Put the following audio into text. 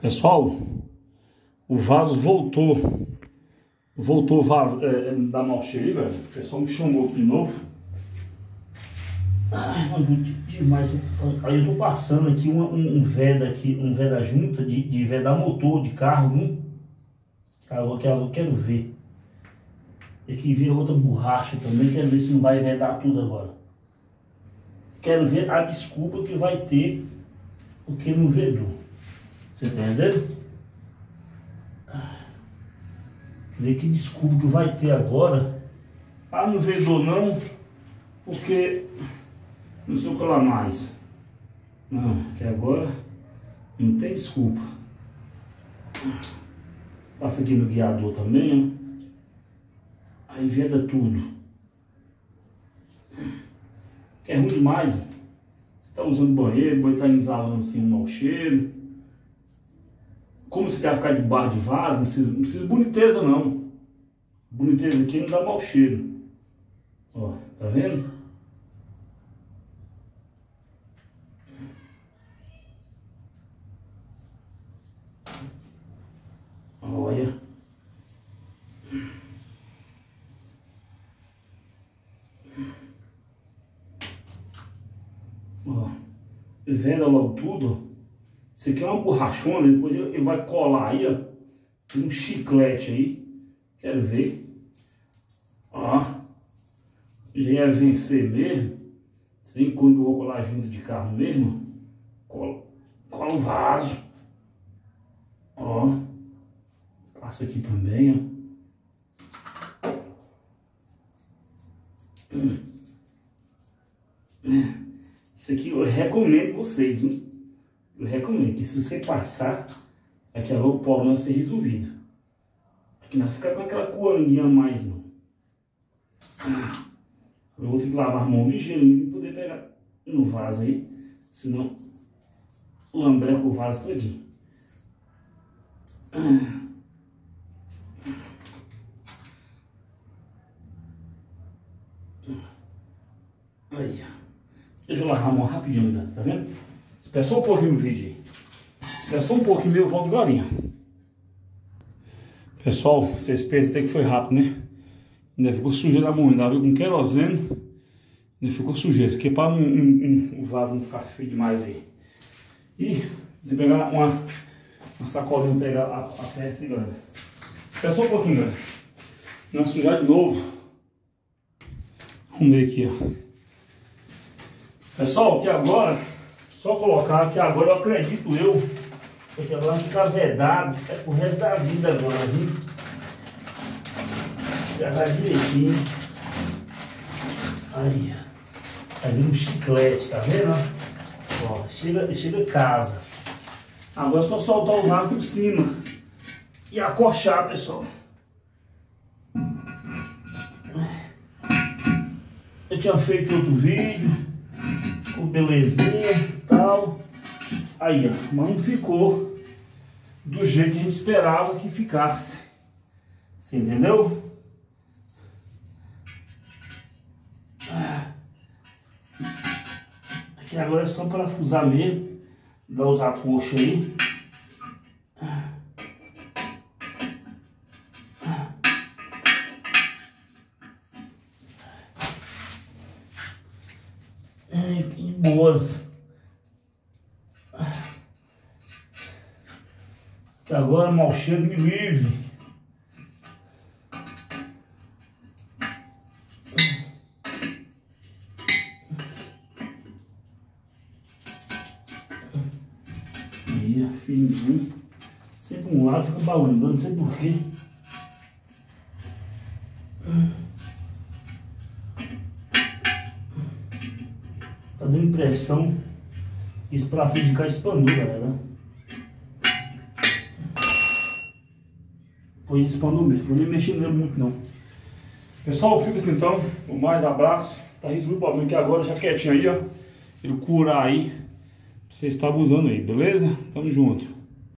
Pessoal, o vaso voltou. Voltou o vaso da mau cheiro, velho. O pessoal me chamou aqui de novo. Ai, demais. Aí eu tô passando aqui um veda aqui, um veda junta de vedar motor de carro, viu? Eu quero ver. Tem que ver outra borracha também, quero ver se não vai vedar tudo agora. Quero ver a desculpa que vai ter porque não vedou. Você tá entendendo? Ver que desculpa que vai ter agora. Ah, não vedou não, porque não sei o que lá mais. Não, que agora não tem desculpa. Passa aqui no guiador também, ó. Aí veda tudo. Que é ruim demais. Você tá usando banheiro, o banheiro tá exalando assim um mau cheiro. Como você quer ficar de bar de vaso, não precisa boniteza não. Boniteza aqui não dá mau cheiro. Ó, tá vendo? Olha. Ó, venda logo tudo. Isso aqui é uma borrachona, depois ele vai colar aí, ó. Tem um chiclete aí. Quero ver. Ó. Já ia vencer mesmo. Se bem quando eu vou colar junto de carro mesmo. Cola o vaso. Ó. Passa aqui também, ó. Isso aqui eu recomendo vocês, viu? Eu recomendo que se você passar, aqui agora o problema vai ser resolvido. Aqui não vai ficar com aquela coanguinha a mais, não. Eu vou ter que lavar a mão ligeirinho para poder pegar no vaso aí, senão lambreca o vaso todinho. Aí, deixa eu lavar a mão rapidinho, galera, tá vendo? Espera só um pouquinho o vídeo aí. Espera só um pouquinho e eu volto agora. Pessoal, vocês pensam até que foi rápido, né? Ainda ficou sujeira a mão, ainda viu com querosene. Ainda ficou sujeira. Isso aqui é para o vaso não ficar feio demais aí. E vou pegar uma sacolinha para pegar a peça aí, galera. Espera só um pouquinho, galera. Não sujar de novo. Arrumei aqui, ó. Pessoal, aqui agora, só colocar aqui agora, eu acredito porque agora fica vedado, é pro resto da vida agora, viu? Pegar direitinho. Aí, tá vindo um chiclete, tá vendo? Ó, chega casa. Agora é só soltar o vaso por cima e acorchar, pessoal. Eu tinha feito outro vídeo com belezinha e tal. Aí, ó, mas não ficou do jeito que a gente esperava que ficasse. Você entendeu? Aqui agora é só parafusar mesmo. Dar os apoxos aí. E boas. Que agora mau cheiro me livre. Aí, fininho. Sempre um lado fica balançando, não sei porquê. Tá dando impressão que esse parafuso de cá espanou, galera. Pois espanou mesmo, não nem mexi nele muito não. Pessoal, fica assim então, um mais abraço. Tá resolvido o problema aqui agora, já quietinho aí, ó. Ele curar aí, pra você estar usando aí, beleza? Tamo junto.